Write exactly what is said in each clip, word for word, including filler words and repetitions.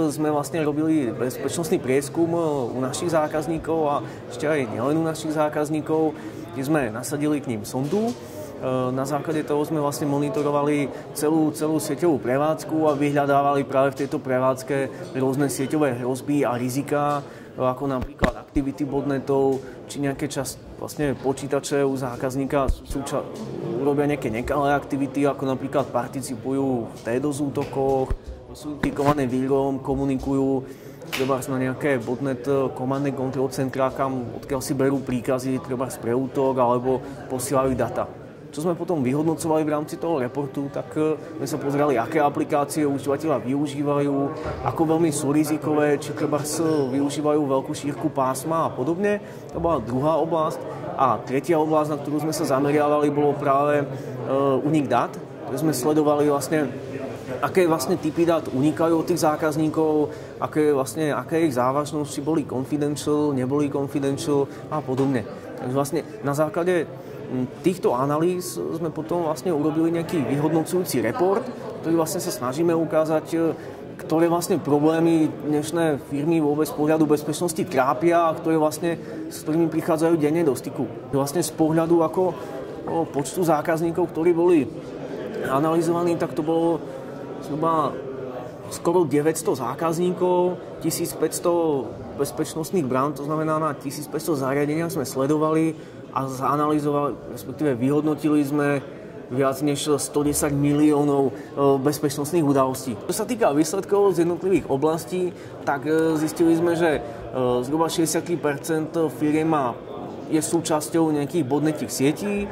Sme vlastne robili bezpečnostný prieskum u našich zákazníkov a ešte aj nielen u našich zákazníkov, kde sme nasadili k ním sondu. Na základe toho sme vlastne monitorovali celú, celú sieťovú prevádzku a vyhľadávali práve v tejto prevádzke rôzne sieťové hrozby a riziká, ako napríklad aktivity botnetov, či nejaké čas vlastne počítače u zákazníka súča- robia nejaké nekalé aktivity, ako napríklad participujú v DDoS útokoch, sú infikované vírom, komunikujú trebárs na nejaké botnet komandné control centrá, kam odkiaľ si berú príkazy trebárs pre útok alebo posielajú data. Čo sme potom vyhodnocovali v rámci toho reportu, tak sme sa pozerali, aké aplikácie užívateľa využívajú, ako veľmi sú rizikové, či trebárs využívajú veľkú šírku pásma a podobne. To bola druhá oblasť. A tretia oblasť, na ktorú sme sa zameriavali, bolo práve únik dát. Sme sledovali vlastne, aké vlastne typy dát unikajú od tých zákazníkov, aké, vlastne, aké ich závažnosť, či boli confidential, neboli confidential a podobne. Takže vlastne na základe týchto analýz sme potom vlastne urobili nejaký vyhodnocujúci report, ktorý vlastne sa snažíme ukázať, ktoré vlastne problémy dnešné firmy vôbec z pohľadu bezpečnosti trápia a ktoré vlastne, s ktorými prichádzajú denne do styku. Vlastne z pohľadu ako počtu zákazníkov, ktorí boli analyzovaní, tak to bolo zhruba skoro deväťsto zákazníkov, tisícpäťsto bezpečnostných brán, to znamená na tisícpäťsto zariadeniach sme sledovali a zanalizovali, respektíve vyhodnotili sme viac než stodesať miliónov bezpečnostných udalostí. Čo sa týka výsledkov z jednotlivých oblastí, tak zistili sme, že zhruba šesťdesiat percent firiem je súčasťou nejakých botnetích sietí.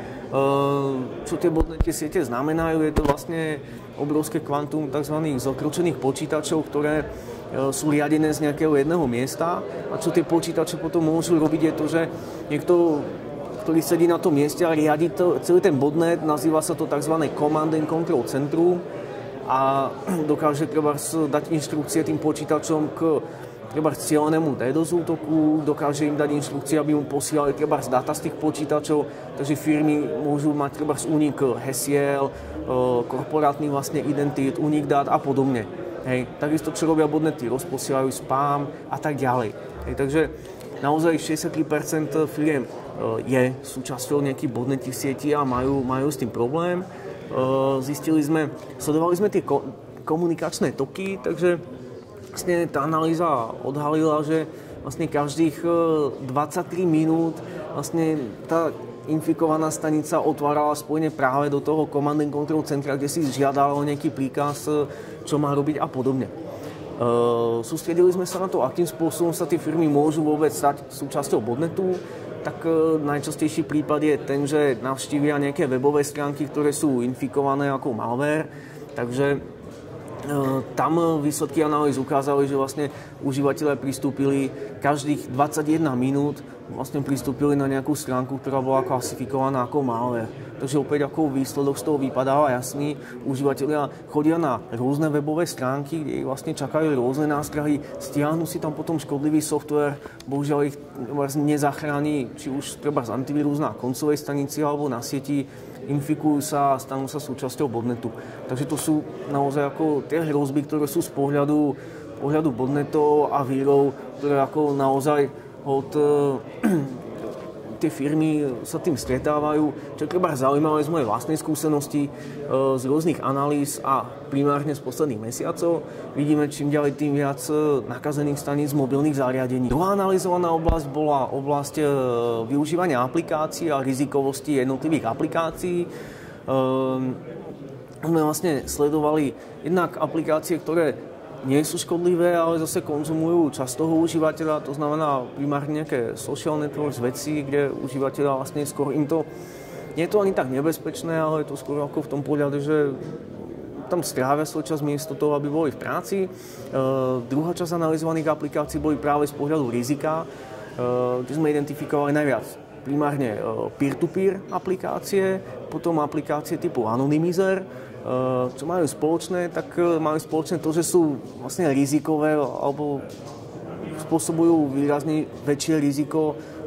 Čo tie botnetie siete znamenajú, je to vlastne obrovské kvantum tzv. Zakročených počítačov, ktoré sú riadené z nejakého jedného miesta. A čo tie počítače potom môžu robiť, je to, že niekto, ktorý sedí na tom mieste a riadi to, celý ten botnet, nazýva sa to tzv. Command and Control Centrum a dokáže trebárs dať inštrukcie tým počítačom k trebárs cieľenému DDoS útoku, dokáže im dať inštrukcie, aby mu posielali trebárs data z tých počítačov, takže firmy môžu mať trebárs únik hesiel, korporátnych vlastne identít, únik dát a podobne. Hej. Takisto, čo robia botnety, rozposielajú spam a tak ďalej. Hej. Takže naozaj šesťdesiattri percent firiem je súčasťou nejakých botnetích sietí a majú, majú s tým problém. Zistili sme, sledovali sme tie komunikačné toky, takže vlastne tá analýza odhalila, že vlastne každých dvadsaťtri minút vlastne tá infikovaná stanica otvárala spojenie práve do toho command and control centra, kde si žiadala o nejaký príkaz, čo má robiť a podobne. Uh, sústredili sme sa na to, akým spôsobom sa tie firmy môžu vôbec stať súčasťou botnetu. Tak uh, najčastejší prípad je ten, že navštívia nejaké webové stránky, ktoré sú infikované ako malware. Takže uh, tam výsledky analýz ukázali, že vlastne užívateľe pristúpili každých dvadsaťjeden minút vlastne pristúpili na nejakú stránku, ktorá bola klasifikovaná ako malware. Takže opäť ako výsledok z toho vypadáva jasný. Užívateľia chodia na rôzne webové stránky, kde ich vlastne čakajú rôzne nástrahy, stiahnu si tam potom škodlivý software, bohužiaľ ich nezachráni, či už treba z antivírus na koncovej stanici alebo na sieti, infikujú sa a stanú sa súčasťou botnetu. Takže to sú naozaj ako tie hrozby, ktoré sú z pohľadu, pohľadu botnetov a vírov, ktoré ako naozaj od tie firmy sa tým stretávajú. Čo je treba zaujímavé z mojej vlastnej skúsenosti, z rôznych analýz a primárne z posledných mesiacov, vidíme čím ďalej tým viac nakazených staníc mobilných zariadení. Druhá analyzovaná oblasť bola oblasť využívania aplikácií a rizikovosti jednotlivých aplikácií. My vlastne sledovali jednak aplikácie, ktoré nie sú škodlivé, ale zase konzumujú čas toho užívateľa, to znamená primárne nejaké social networks, veci, kde užívateľa vlastne skôr im to, nie je to ani tak nebezpečné, ale je to skôr ako v tom pohľade, že tam strávia svoj čas miesto toho, aby boli v práci. E, druhá časť analyzovaných aplikácií boli práve z pohľadu rizika, e, kde sme identifikovali najviac primárne e, peer-to-peer aplikácie, potom aplikácie typu Anonymizer. Čo majú spoločné, tak majú spoločné to, že sú vlastne rizikové alebo spôsobujú výrazne väčšie riziko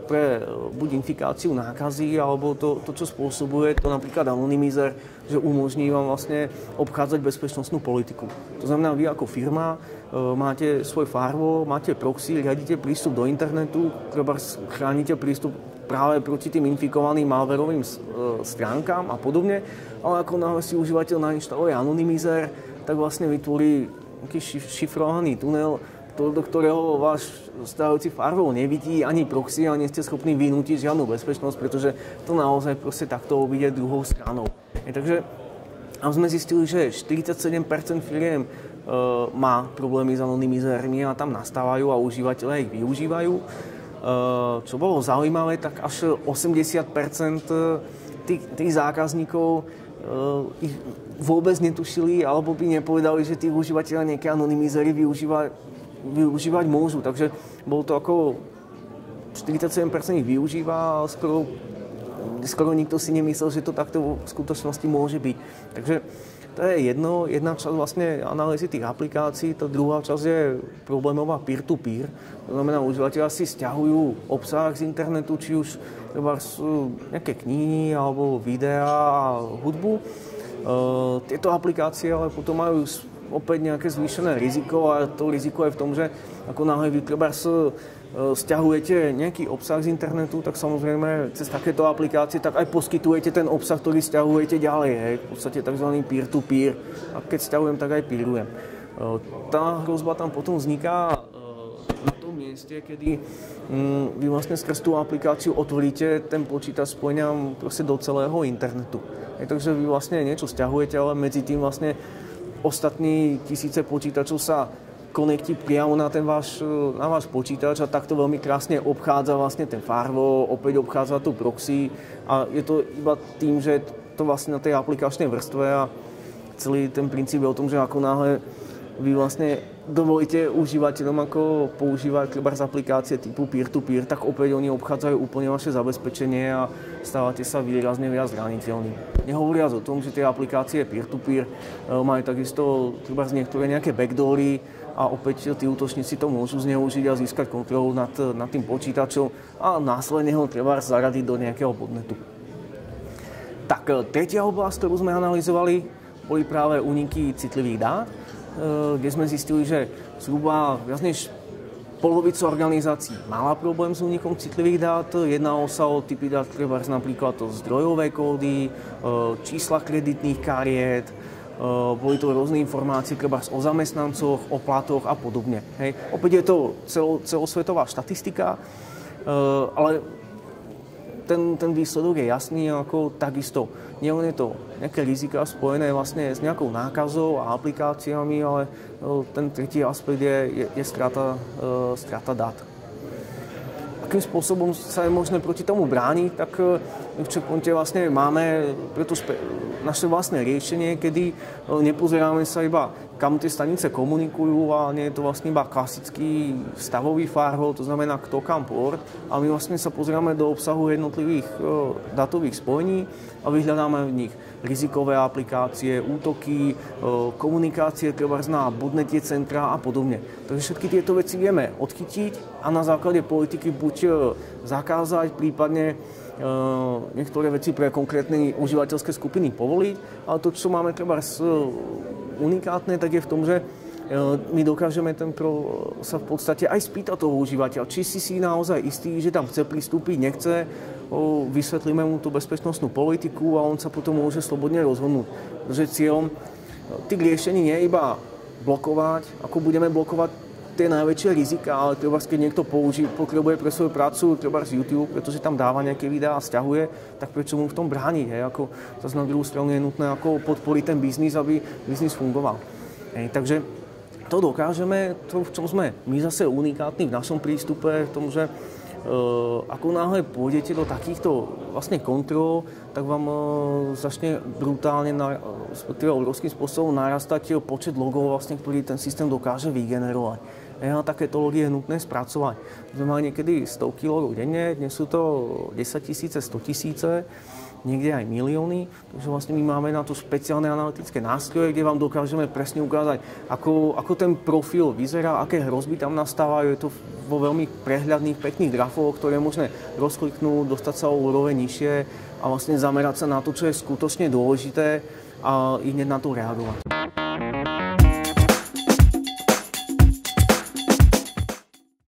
pre buď infikáciu nákazy, alebo to, to čo spôsobuje to napríklad anonymizer, že umožní vám vlastne obchádzať bezpečnostnú politiku. To znamená, vy ako firma máte svoj firewall, máte proxy, riadite prístup do internetu, treba chránite prístup práve proti tým infikovaným malwareovým stránkám a podobne, ale ako náhle si užívateľ nainštaluje anonymizer, tak vlastne vytvorí nejaký šifrovaný tunel, do ktorého váš stávajúci firewall nevidí ani proxy a nie ste schopní vynútiť žiadnu bezpečnosť, pretože to naozaj proste takto obíde druhou stranou. E, takže a sme zistili, že štyridsaťsedem percent firiem e, má problémy s anonymizérmi a tam nastávajú a užívateľe ich využívajú. E, čo bolo zaujímavé, tak až osemdesiat percent tých, tých zákazníkov e, ich vôbec netušili alebo by nepovedali, že tí užívateľia nejaké anonymizéry využívajú využívať môžu, takže bolo to ako štyridsaťsedem percent ich využíva a skoro, skoro nikto si nemyslel, že to takto v skutočnosti môže byť. Takže to je jedno, jedna časť vlastne analýzy tých aplikácií, tá druhá časť je problémová peer-to-peer. To znamená, užívateľia si stiahujú obsah z internetu, či už sú nejaké knihy alebo videá, hudbu. E, tieto aplikácie ale potom majú opäť nejaké zvýšené riziko a to riziko je v tom, že ako náhle vy stiahujete nejaký obsah z internetu, tak samozrejme cez takéto aplikácie tak aj poskytujete ten obsah, ktorý stiahujete ďalej, hej, v podstate tzv. Peer-to-peer. A keď stiahujem, tak aj peerujem. Tá hrozba tam potom vzniká na tom mieste, kedy vy vlastne skrz tú aplikáciu otvoríte ten počítač spojenia proste do celého internetu. Hej, takže vy vlastne niečo stiahujete, ale medzi tým vlastne ostatní tisíce počítačov sa konekti priamo na ten váš, na váš počítač a takto veľmi krásne obchádza vlastne ten firewall, opäť obchádza tú proxy a je to iba tým, že to vlastne na tej aplikačnej vrstve a celý ten princíp je o tom, že ako náhle vy vlastne dovolíte užívateľom ako používať z aplikácie typu peer-to-peer, tak opäť oni obchádzajú úplne vaše zabezpečenie a stávate sa výrazne viac zraniteľní. Nehovoriac o tom, že tie aplikácie peer-to-peer majú takisto niektoré nejaké backdoory a opäť tí útočníci to môžu zneužiť a získať kontrolu nad, nad tým počítačom a následne ho treba zaradiť do nejakého botnetu. Tak tretia oblasť, ktorú sme analyzovali, boli práve úniky citlivých dát, kde sme zistili, že zhruba viac než polovica organizácií mala problém s únikom citlivých dát. Jednalo sa o typy dát, napríklad o zdrojové kódy, čísla kreditných kariet, boli to rôzne informácie o zamestnancoch, o platoch a podobne. Hej. Opäť je to celo, celosvetová štatistika, ale ten, ten výsledok je jasný, ako takisto. Nielen je to nejaké rizika spojené vlastne s nejakou nákazou a aplikáciami, ale ten tretí aspekt je, je, je strata, uh, strata dát. Akým spôsobom sa je možné proti tomu brániť, tak my v Checkpointe vlastne máme preto spe- naše vlastné riešenie, kedy nepozeráme sa iba, kam tie stanice komunikujú a nie je to vlastne iba klasický stavový firewall, to znamená kto kam port, a my vlastne sa pozeráme do obsahu jednotlivých uh, dátových spojení a vyhľadáme v nich rizikové aplikácie, útoky, komunikácie, na botnetie centra a podobne. Takže všetky tieto veci vieme odchytiť a na základe politiky buď zakázať, prípadne niektoré veci pre konkrétne užívateľské skupiny povoliť, ale to, čo máme treba unikátne, tak je v tom, že my dokážeme ten pro, sa v podstate aj spýtať toho užívateľa, či si si naozaj istý, že tam chce pristúpiť, nechce, vysvetlíme mu tú bezpečnostnú politiku a on sa potom môže slobodne rozhodnúť. Že cieľom tých riešení nie je iba blokovať, ako budeme blokovať tie najväčšie rizika, ale treba, keď niekto použí, potrebuje pre svoju prácu treba z YouTube, pretože tam dáva nejaké videá a stiahuje, tak prečo mu v tom brániť? Hej? Ako, zase na druhú stranu je nutné ako podporiť ten biznis, aby biznis fungoval. Hej? Takže to dokážeme, to, v čom sme my zase unikátni v našom prístupe, v tom, že Uh, ako náhle pôjdete do takýchto vlastne kontrol, tak vám uh, začne brutálne, na, respektíve obrovským spôsobom narastať počet logov, vlastne, ktorý ten systém dokáže vygenerovať. A takéto logy je nutné spracovať. Sme mali niekedy stovky logov denne, dnes sú to desaťtisíce, stotisíce. niekde aj milióny. Takže vlastne my máme na to špeciálne analytické nástroje, kde vám dokážeme presne ukázať, ako, ako ten profil vyzerá, aké hrozby tam nastávajú. Je to vo veľmi prehľadných, pekných grafoch, ktoré môžeme rozkliknúť, dostať sa o úroveň nižšie a vlastne zamerať sa na to, čo je skutočne dôležité a i hneď na to reagovať.